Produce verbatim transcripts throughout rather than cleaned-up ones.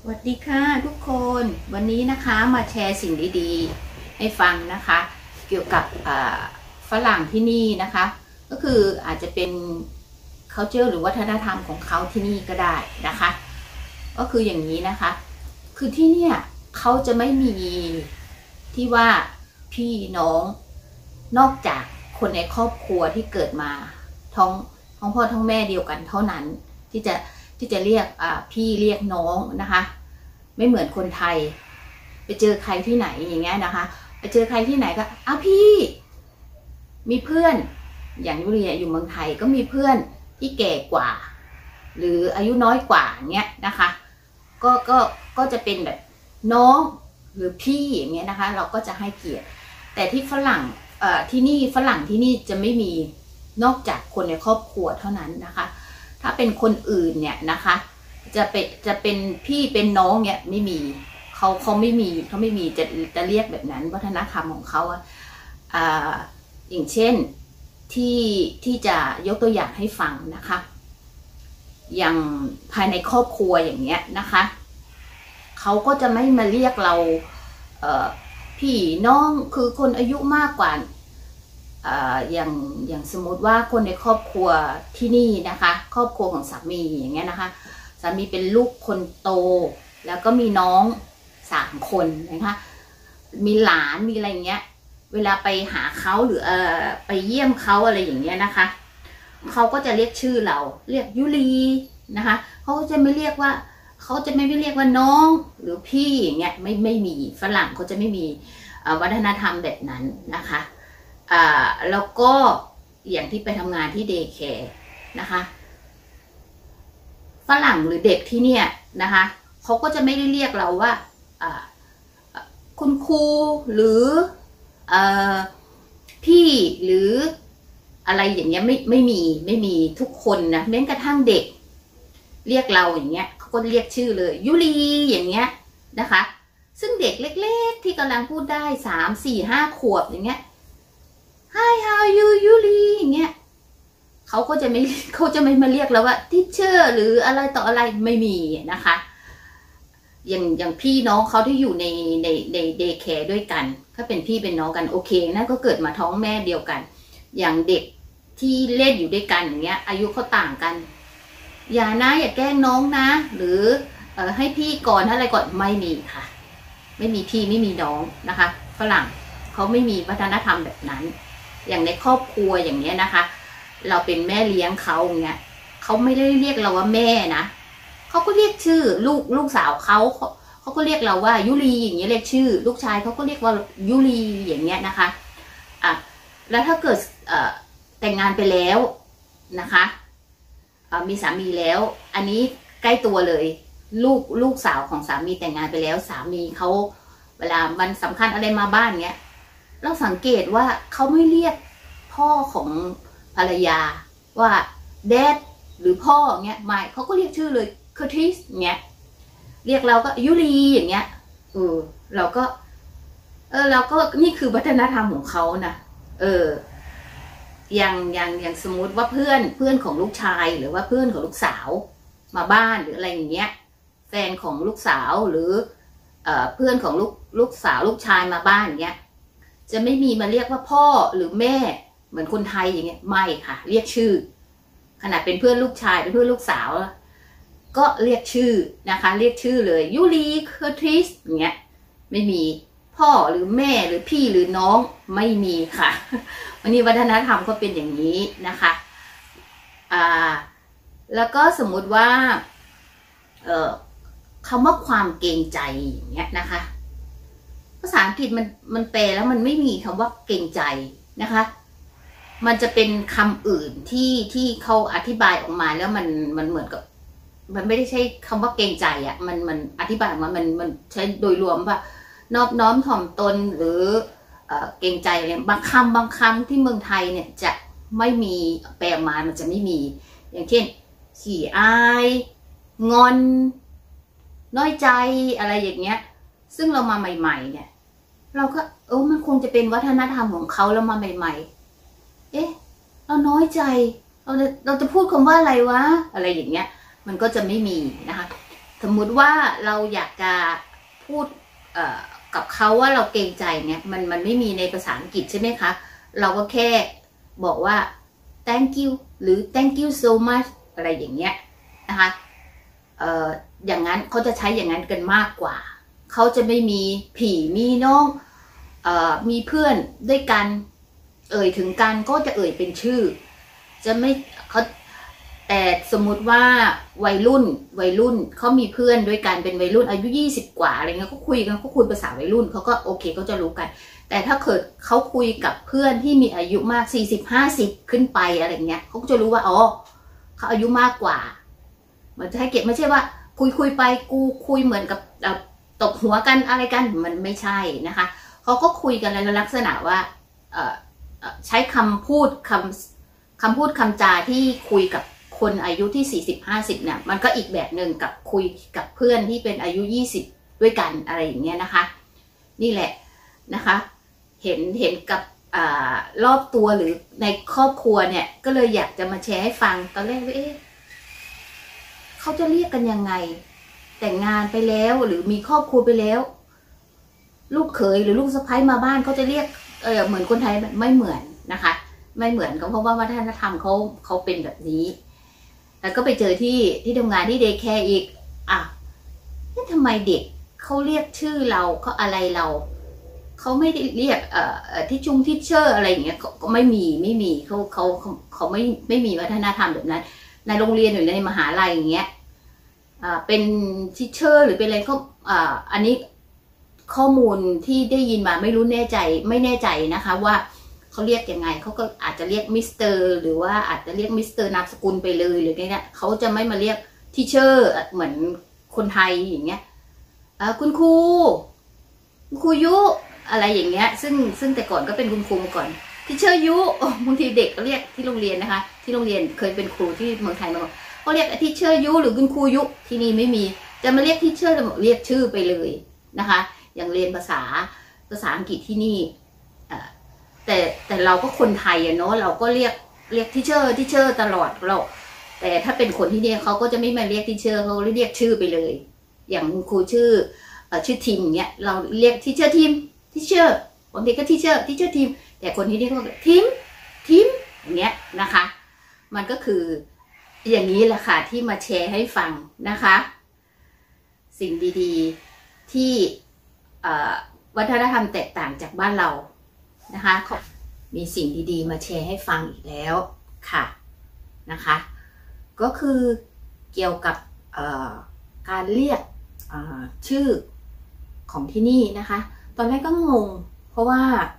สวัสดีค่ะทุกคนวันนี้นะคะมาแชร์สิ่งดีๆให้ฟังนะคะเกี่ยวกับฝรั่งที่นี่นะคะก็คืออาจจะเป็น culture หรือวัฒนธรรมของเขาที่นี่ก็ได้นะคะก็คืออย่างนี้นะคะคือที่เนี่ยเขาจะไม่มีที่ว่าพี่น้องนอกจากคนในครอบครัวที่เกิดมาท้องท้องพ่อท้องแม่เดียวกันเท่านั้นที่จะที่จะเรียกพี่เรียกน้องนะคะไม่เหมือนคนไทยไปเจอใครที่ไหนอย่างเงี้ยนะคะไปเจอใครที่ไหนก็อ้าวพี่มีเพื่อนอย่างยุเรียอยู่เมืองไทยก็มีเพื่อนที่แก่กว่าหรืออายุน้อยกว่าเงี้ยนะคะก็ก็ก็จะเป็นแบบน้องหรือพี่อย่างเงี้ยนะคะเราก็จะให้เกียรติแต่ที่ฝรั่งเอ่อที่นี่ฝรั่งที่นี่จะไม่มีนอกจากคนในครอบครัวเท่านั้นนะคะถ้าเป็นคนอื่นเนี่ยนะคะจะเป็นจะเป็นพี่เป็นน้องเนี่ยไม่มีเขาเขาไม่มีเขาไม่มีจะจะเรียกแบบนั้นวัฒนธรรมของเขาอ่าอย่างเช่นที่ที่จะยกตัวอย่างให้ฟังนะคะอย่างภายในครอบครัวอย่างเงี้ยนะคะเขาก็จะไม่มาเรียกเราเอ่อพี่น้องคือคนอายุมากกว่าอย่างอย่างสมมติว่าคนในครอบครัวที่นี่นะคะครอบครัวของสามีอย่างเงี้ยนะคะสามีเป็นลูกคนโตแล้วก็มีน้องสามคนนะคะมีหลานมีอะไรเงี้ยเวลาไปหาเขาหรือเอ่อไปเยี่ยมเขาอะไรอย่างเงี้ยนะคะเขาก็จะเรียกชื่อเราเรียกยุลีนะคะเขาจะไม่เรียกว่าเขาจะไม่เรียกว่าน้องหรือพี่อย่างเงี้ยไม่ไม่มีฝรั่งเขาจะไม่มีวัฒนธรรมแบบนั้นนะคะอ่าแล้วก็อย่างที่ไปทำงานที่เดย์แคร์นะคะฝรั่งหรือเด็กที่เนี่ยนะคะเขาก็จะไม่ได้เรียกเราว่าคุณครูหรืออพี่หรืออะไรอย่างเงี้ยไม่ไม่มีไม่มีทุกคนนะแม้กระทั่งเด็กเรียกเราอย่างเงี้ยเขาก็เรียกชื่อเลยยุลีอย่างเงี้ยนะคะซึ่งเด็กเล็กๆที่กำลังพูดได้สามสี่ห้าขวบอย่างเงี้ย Hi how are you ยุลีอย่างเงี้ยเขาก็จะไม่เขาจะไม่มาเรียกเราว่าทิเชอร์หรืออะไรต่ออะไรไม่มีนะคะอย่างอย่างพี่น้องเขาที่อยู่ในในในเดย์แคร์ด้วยกันถ้าเป็นพี่เป็นน้องกันโอเคนั่นก็เกิดมาท้องแม่เดียวกันอย่างเด็กที่เล่นอยู่ด้วยกันอย่างเงี้ยอายุเขาต่างกันอย่านะอย่าแกล้งน้องนะหรือเอ่อให้พี่ก่อนอะไรก่อนไม่มีค่ะไม่มีพี่ไม่มีน้องนะคะฝรั่งเขาไม่มีวัฒนธรรมแบบนั้นอย่างในครอบครัวอย่างเงี้ยนะคะเราเป็นแม่เลี้ยงเขาอย่างเงี้ยเขาไม่ได้เรียกเราว่าแม่นะเขาก็เรียกชื่อลูกลูกสาวเขาเขาก็เรียกเราว่ายุลีอย่างเงี้ยเรียกชื่อลูกชายเขาก็เรียกว่ายุลีอย่างเงี้ยนะคะอ่ะแล้วถ้าเกิดเอ่อแต่งงานไปแล้วนะคะมีสามีแล้วอันนี้ใกล้ตัวเลยลูกลูกสาวของสามีแต่งงานไปแล้วสามีเขาเวลามันสำคัญอะไรมาบ้านเงี้ยเราสังเกตว่าเขาไม่เรียกพ่อของภรรยาว่าแดดหรือพ่อเงี้ยไม่เขาก็เรียกชื่อเลยเคอร์ติสเงี้ยเรียกเราก็ยุลีอย่างเงี้ยเออเราก็เออเราก็นี่คือวัฒนธรรมของเขานะเอออย่างอย่างอย่างสมมุติว่าเพื่อนเพื่อนของลูกชายหรือว่าเพื่อนของลูกสาวมาบ้านหรืออะไรอย่างเงี้ยแฟนของลูกสาวหรือเอ่อเพื่อนของลูกลูกสาวลูกชายมาบ้านอย่างเงี้ยจะไม่มีมาเรียกว่าพ่อหรือแม่เหมือนคนไทยอย่างเงี้ยไม่ค่ะเรียกชื่อขนาดเป็นเพื่อนลูกชายเป็นเพื่อนลูกสาวก็เรียกชื่อนะคะเรียกชื่อเลยยูรีเคอร์ติสอย่างเงี้ยไม่มีพ่อหรือแม่หรือพี่หรือน้องไม่มีค่ะวันนี้วัฒนธรรมก็เป็นอย่างนี้นะคะอ่าแล้วก็สมมุติว่าเอ่อคำว่าความเกรงใจอย่างเงี้ยนะคะภาษาอังกฤษมันมันแปลแล้วมันไม่มีคำว่าเกรงใจนะคะมันจะเป็นคำอื่นที่ที่เขาอธิบายออกมาแล้วมันมันเหมือนกับมันไม่ได้ใช้คำว่าเกรงใจอ่ะมันมันอธิบายออกมามันมันใช้โดยรวมว่านอบน้อมถ่อมตนหรือเอ่อเกรงใจอะไรบางคำบางคำที่เมืองไทยเนี่ยจะไม่มีแปลมามันจะไม่มีอย่างเช่นขี้อายงอนน้อยใจอะไรอย่างเงี้ยซึ่งเรามาใหม่ๆเนี่ยเราก็เออมันคงจะเป็นวัฒนธรรมของเขาแล้วมาใหม่ๆเอ๊ะเราน้อยใจเราจะเราจะพูดคำว่าอะไรวะอะไรอย่างเงี้ยมันก็จะไม่มีนะคะสมมุติว่าเราอยากจะพูดกับเขาว่าเราเกรงใจเนี่ยมันมันไม่มีในภาษาอังกฤษใช่ไหมคะเราก็แค่บอกว่า thank you หรือ thank you so much อะไรอย่างเงี้ยนะคะเอ่ออย่างนั้นเขาจะใช้อย่างนั้นกันมากกว่าเขาจะไม่มีผีมีน้องเอ่อมีเพื่อนด้วยกันเอ่ยถึงกันก็จะเอ่ยเป็นชื่อจะไม่เขาแต่สมมุติว่าวัยรุ่นวัยรุ่นเขามีเพื่อนด้วยกันเป็นวัยรุ่นอายุยี่สิบกว่าอะไรเงี้ยเขาคุยกันเขาคุยภาษาวัยรุ่นเขาก็โอเคเขาจะรู้กันแต่ถ้าเกิดเขาคุยกับเพื่อนที่มีอายุมากสี่สิบห้าสิบขึ้นไปอะไรเงี้ยเขาก็จะรู้ว่าอ๋อเขาอายุมากกว่ามันจะให้เก็บไม่ใช่ว่าคุยคุยไปกูคุยเหมือนกับตบหัวกันอะไรกันมันไม่ใช่นะคะเขาก็คุยกันในลักษณะว่าใช้คำพูดคำคำพูดคำจาที่คุยกับคนอายุที่สี่สิบห้าสิบเนี่ยมันก็อีกแบบหนึ่งกับคุยกับเพื่อนที่เป็นอายุยี่สิบด้วยกันอะไรอย่างเงี้ยนะคะนี่แหละนะคะเห็นเห็นกับอรอบตัวหรือในครอบครัวเนี่ยก็เลยอยากจะมาแชร์ให้ฟังตอนแรกว่าเอ๊ะเขาจะเรียกกันยังไงแต่งงานไปแล้วหรือมีครอบครัวไปแล้วลูกเขยหรือลูกสะใภ้มาบ้านเขาจะเรียกเออเหมือนคนไทยไม่เหมือนนะคะไม่เหมือนก็เพราะว่าวัฒนธรรมเขาเขาเป็นแบบนี้แล้วก็ไปเจอที่ที่ทำงานที่เดย์แคร์อีกอ่ะนี่ทำไมเด็กเขาเรียกชื่อเราเขาอะไรเราเขาไม่ได้เรียกเอ่อที่จุงทิเชอร์อะไรอย่างเงี้ยก็ไม่มีไม่มีเขาเขาเขาไม่ไม่มีวัฒนธรรมแบบนั้นในโรงเรียนหรือในมหาลัยอย่างเงี้ยอ่าเป็นทิเชอร์หรือเป็นอะไรก็อ่าอันนี้ข้อมูลที่ได้ยินมาไม่รู้แน่ใจไม่แน่ใจนะคะว่าเขาเรียกยังไงเขาก็อาจจะเรียกมิสเตอร์หรือว่าอาจจะเรียกมิสเตอร์นามสกุลไปเลยหรือไงเนี่ยเขาจะไม่มาเรียกทิเชอร์เหมือนคนไทยอย่างเงี้ยคุณครูคุณครูยุอะไรอย่างเงี้ยซึ่งซึ่งแต่ก่อนก็เป็นคุณครูมาก่อนทิเชอร์ยุบางทีเด็กก็เรียกที่โรงเรียนนะคะที่โรงเรียนเคยเป็นครูที่เมืองไทยมาก่อนเขาเรียกทิเชอร์ยุหรือคุณครูยุที่นี่ไม่มีจะมาเรียกทิเชอร์เรียกชื่อไปเลยนะคะอย่างเรียนภาษาภาษาอังกฤษที่นี่แต่แต่เราก็คนไทยอะเนาะเราก็เรียกเรียกทิเชอร์ทิเชอร์ตลอดเราแต่ถ้าเป็นคนที่นี่เขาก็จะไม่มาเรียกทิเชอร์เขาเรียกชื่อไปเลยอย่างครูชื่อชื่อทีมเงี้ยเราเรียกทิเชอร์ทีมทิเชอร์บางทีก็ทิเชอร์ทิเชอร์ทีมแต่คนที่นี่เขาทีมทีมอย่างเงี้ยนะคะมันก็คืออย่างนี้แหละค่ะที่มาแชร์ให้ฟังนะคะสิ่งดีๆที่วัฒนธรรมแตกต่างจากบ้านเรานะคะมีสิ่งดีๆมาแชร์ให้ฟังอีกแล้วค่ะนะคะก็คือเกี่ยวกับการเรียกชื่อของที่นี่นะคะตอนแรกก็งงเพราะว่า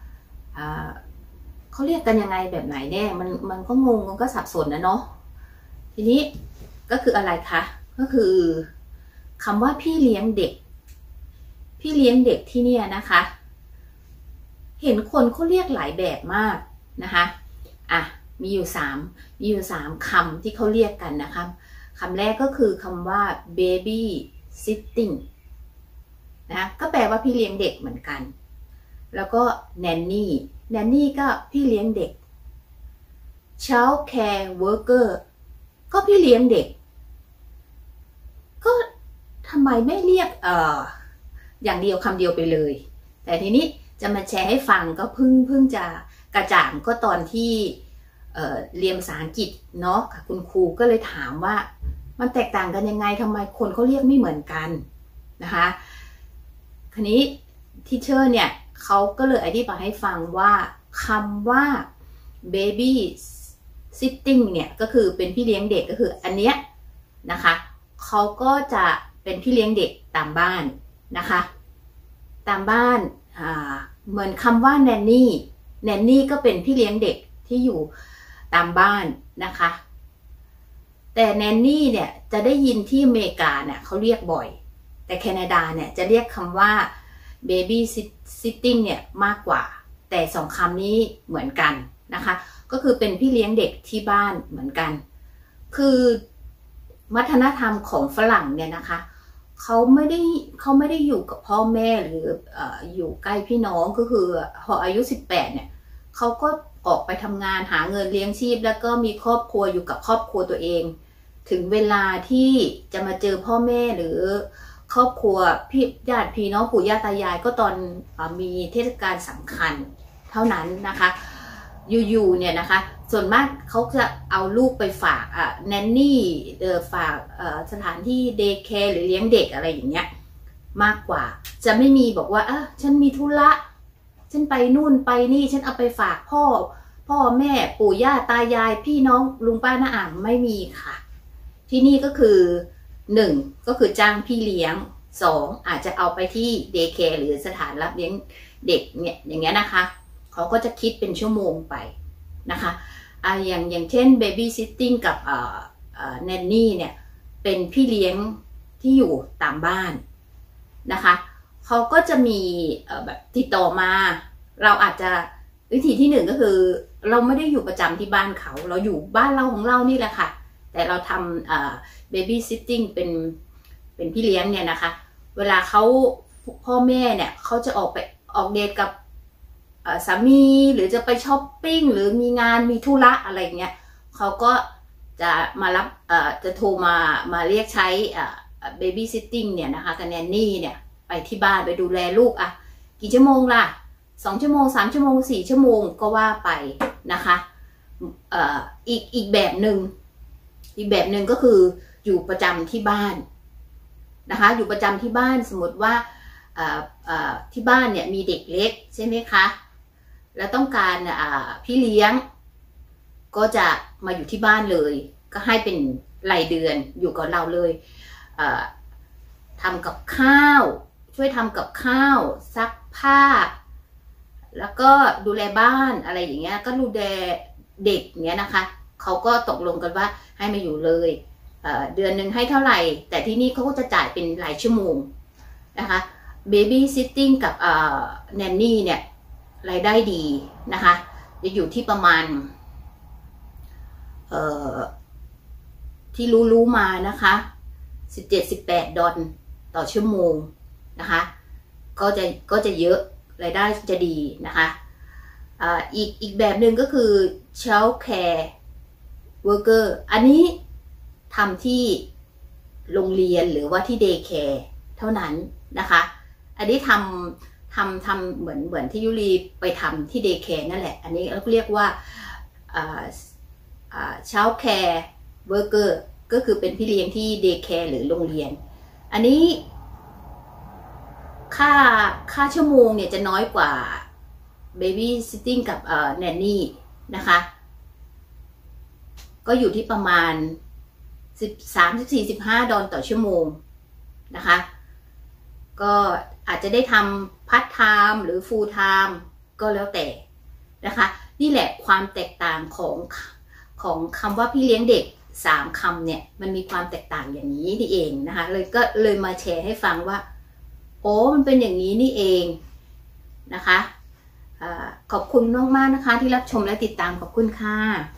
เขาเรียกกันยังไงแบบไหนแน่มันมันก็งงมันก็สับสนนะเนาะทีนี้ก็คืออะไรคะก็คือคำว่าพี่เลี้ยงเด็กพี่เลี้ยงเด็กที่เนี่ยนะคะเห็นคนเขาเรียกหลายแบบมากนะคะอ่ะมีอยู่สามมีอยู่สามคำที่เขาเรียกกันนะคะคำแรกก็คือคำว่า baby sitting นะก็แปลว่าพี่เลี้ยงเด็กเหมือนกันแล้วก็ nanny nanny ก็พี่เลี้ยงเด็ก child care worker ก็พี่เลี้ยงเด็กก็ทำไมไม่เรียกเอ่ออย่างเดียวคำเดียวไปเลยแต่ทีนี้จะมาแชร์ให้ฟังก็เพิ่งเพิ่งจะกระจ่างก็ตอนที่เอ่อเรียนภาษาอังกฤษเนาะค่ะคุณครูก็เลยถามว่ามันแตกต่างกันยังไงทำไมคนเขาเรียกไม่เหมือนกันนะคะทีนี้ทีเชอร์เนี่ยเขาก็เลยอธิบายให้ฟังว่าคำว่า baby sitting เนี่ยก็คือเป็นพี่เลี้ยงเด็กก็คืออันเนี้ยนะคะเขาก็จะเป็นพี่เลี้ยงเด็กตามบ้านนะคะตามบ้านเหมือนคำว่า nanny nanny ก็เป็นพี่เลี้ยงเด็กที่อยู่ตามบ้านนะคะแต่ nanny เนี่ยจะได้ยินที่อเมริกาเนี่ยเขาเรียกบ่อยแต่แคนาดาเนี่ยจะเรียกคำว่า baby sitting เนี่ยมากกว่าแต่สองคำนี้เหมือนกันนะคะก็คือเป็นพี่เลี้ยงเด็กที่บ้านเหมือนกันคือวัฒนธรรมของฝรั่งเนี่ยนะคะเขาไม่ได้เขาไม่ได้อยู่กับพ่อแม่หรือเอ่ออยู่ใกล้พี่น้องก็คือพออายุสิบแปดเนี่ยเขาก็ออกไปทำงานหาเงินเลี้ยงชีพแล้วก็มีครอบครัวอยู่กับครอบครัวตัวเองถึงเวลาที่จะมาเจอพ่อแม่หรือครอบครัวพี่ญาติพี่น้องปู่ย่าตายายก็ตอนอมีเทศกาลสำคัญเท่านั้นนะคะอยู่ๆเนี่ยนะคะส่วนมากเขาจะเอาลูกไปฝากอ่ะแนนนี่เออฝากเอ่อสถานที่เดย์แคร์หรือเลี้ยงเด็กอะไรอย่างเงี้ยมากกว่าจะไม่มีบอกว่าอ่ะฉันมีธุระฉันไปนู่นไปนี่ฉันเอาไปฝากพ่อพ่อแม่ปู่ย่าตายายพี่น้องลุงป้าน้าอาไม่มีค่ะที่นี่ก็คือหนึ่งก็คือจ้างพี่เลี้ยงสองอาจจะเอาไปที่เดย์แคร์หรือสถานรับเลี้ยงเด็กเนี่ยอย่างเงี้ยนะคะเขาก็จะคิดเป็นชั่วโมงไปนะคะอ่าอย่างอย่างเช่น Baby Sitting กับเอ่อเอ่อ Nanny เนี่ยเป็นพี่เลี้ยงที่อยู่ตามบ้านนะคะเขาก็จะมีเอ่อแบบติดต่อมาเราอาจจะวิธีที่หนึ่งก็คือเราไม่ได้อยู่ประจำที่บ้านเขาเราอยู่บ้านเราของเรานี่แหละค่ะแต่เราทำเอ่อ Baby Sitting เป็นเป็นพี่เลี้ยงเนี่ยนะคะเวลาเขาพ่อแม่เนี่ยเขาจะออกไปออกเดทกับสามีหรือจะไปช้อปปิ้งหรือมีงานมีธุระอะไรเงี้ยเขาก็จะมารับเอ่อจะโทรมามาเรียกใช้เอ่อ Baby Sitting เนี่ยนะคะกับแนนนี่เนี่ยไปที่บ้านไปดูแลลูกอ่ะกี่ชั่วโมงล่ะสองชั่วโมงสามชั่วโมงสี่ชั่วโมงก็ว่าไปนะคะเอ่ออีกอีกแบบหนึ่งอีกแบบหนึ่งก็คืออยู่ประจำที่บ้านนะคะอยู่ประจำที่บ้านสมมติว่าที่บ้านเนี่ยมีเด็กเล็กใช่ไหมคะแล้วต้องการพี่เลี้ยงก็จะมาอยู่ที่บ้านเลยก็ให้เป็นรายเดือนอยู่กับเราเลยทำกับข้าวช่วยทำกับข้าวซักผ้าแล้วก็ดูแลบ้านอะไรอย่างเงี้ยก็ดูแลเด็กเงี้ยนะคะเขาก็ตกลงกันว่าให้มาอยู่เลยเอ่อเดือนหนึ่งให้เท่าไหร่แต่ที่นี่เขาก็จะจ่ายเป็นรายชั่วโมงนะคะ Baby Sitting กับเอ่อ Nanny เนี่ยรายได้ดีนะคะจะอยู่ที่ประมาณเอ่อที่รู้ๆมานะคะสิบเจ็ด สิบแปดดอลต่อชั่วโมงนะคะก็จะก็จะเยอะรายได้จะดีนะคะอ่าอีกอีกแบบหนึ่งก็คือ Child Care Worker อันนี้ทำที่โรงเรียนหรือว่าที่ Day Care เท่านั้นนะคะอันนี้ทำทำทำเหมือนเหมือนที่ยุรีไปทำที่ Day Care นั่นแหละอันนี้เราเรียกว่าอ่าอ่า Child Care Worker ก็คือเป็นพี่เลี้ยงที่ Day Care หรือโรงเรียนอันนี้ค่าค่าชั่วโมงเนี่ยจะน้อยกว่า Baby Sitting กับเอ่อ Nanny นะคะก็อยู่ที่ประมาณสิบสาม สิบสี่ สิบห้าดอลต่อชั่วโมงนะคะก็อาจจะได้ทำพาร์ทไทม์หรือฟูลไทม์ก็แล้วแต่นะคะนี่แหละความแตกต่างของของคำว่าพี่เลี้ยงเด็กสามคำเนี่ยมันมีความแตกต่างอย่างนี้นี่เองนะคะเลยก็เลยมาแชร์ให้ฟังว่าโอ้มันเป็นอย่างนี้นี่เองนะคะขอบคุณมากๆนะคะที่รับชมและติดตามขอบคุณค่ะ